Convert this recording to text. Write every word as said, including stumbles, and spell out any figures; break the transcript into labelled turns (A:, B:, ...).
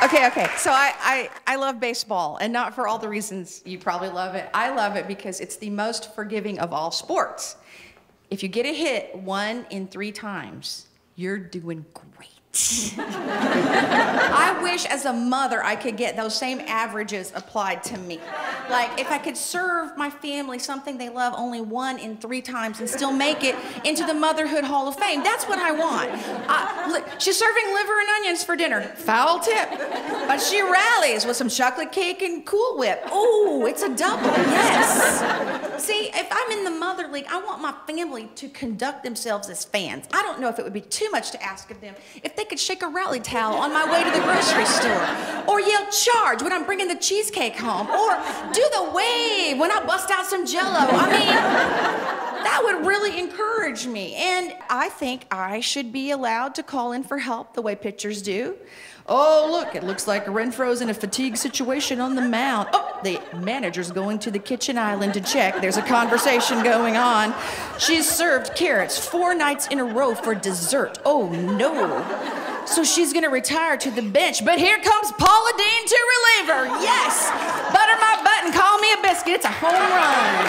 A: Okay, okay. So I, I, I love baseball, and not for all the reasons you probably love it. I love it because it's the most forgiving of all sports. If you get a hit one in three times, you're doing great. I wish as a mother I could get those same averages applied to me. Like if I could serve my family something they love only one in three times and still make it into the Motherhood Hall of Fame. That's what I want. I, look, she's serving liver and onions for dinner. Foul tip. But she rallies with some chocolate cake and Cool Whip. Oh, it's a double, yes. See, if I'm in the Mother League, I want my family to conduct themselves as fans. I don't know if it would be too much to ask of them if they could shake a rally towel on my way to the grocery store, or yell charge when I'm bringing the cheesecake home, or do the wave when I bust out some Jell-O. I mean, that would really encourage me. And I think I should be allowed to call in for help the way pitchers do. Oh, look, it looks like Renfro's in a fatigue situation on the mound. Oh, the manager's going to the kitchen island to check. There's a conversation going on. She's served carrots four nights in a row for dessert. Oh, no. So she's gonna retire to the bench, but here comes Paula Deen to relieve her. Yes! Butter my butt and call me a biscuit. It's a home run.